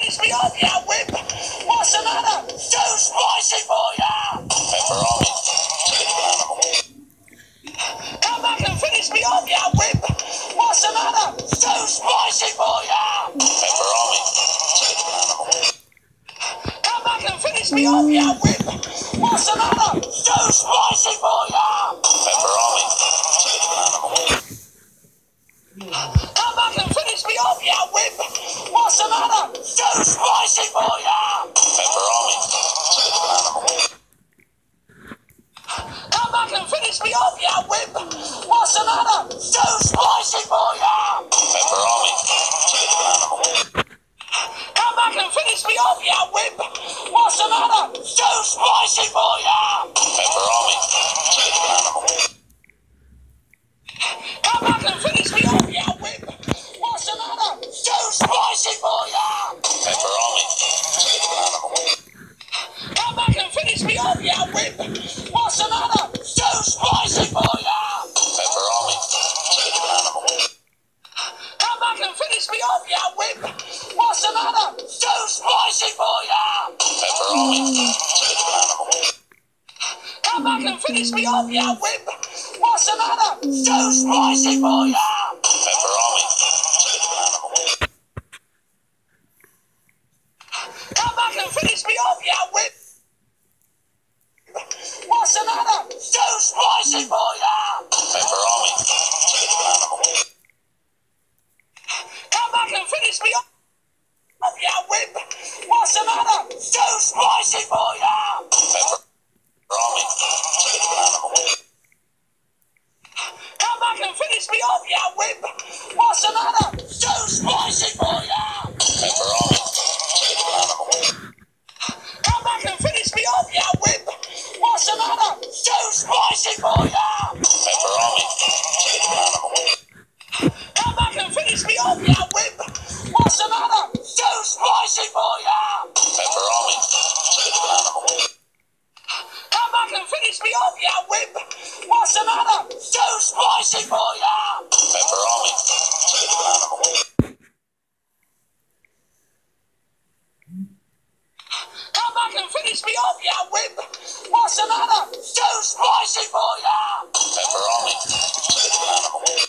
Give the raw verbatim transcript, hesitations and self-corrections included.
finish me off, ya whip! What's the matter? Too spicy for ya! Pepperoni. Come back and finish me off, ya whip! What's the matter? Too spicy for ya! Pepperoni. Come back and finish me off, ya whip! What's the matter? Too spicy for ya! Pepperoni. Come back and finish me off, ya whip! What's the matter? Too spicy for ya! Pepperoni. Come back and finish me off, ya whip! What's the matter? Too spicy for ya! Pepperoni. Come back and finish me off, ya whip! What's the matter? Too spicy for ya! Pepperoni. Come back and finish me off, ya whip! What's the matter? Too spicy for ya! Pepperoni. Come back and finish me off, ya whip! What's the matter? Too spicy for ya! Pepperoni. Come back and finish me off, ya whip! What's the matter? Too spicy for ya! Pepperoni. Come back and finish me off, ya whip! What's the matter? Too spicy for ya! Pepperoni. Come back and finish me off, ya whip! What's the matter? Too spicy for ya! Pepperoni. Come back and finish me off, ya whip! What's the matter? Too spicy for ya! Pepperoni. Come back and finish me off, ya whip! What's the matter? Too spicy for ya! Pepperoni. Come back and finish me off, ya whip! What's the matter? Too spicy for ya! Pepperoni. Come back and finish me off, ya whip! What's the matter? Too spicy for ya! Pepperoni. Come back and finish me off, ya whip! What's the matter? Too spicy for ya! Pepperoni. Come back and finish me off, ya whip! What's the matter? Too spicy for ya! Pepperoni.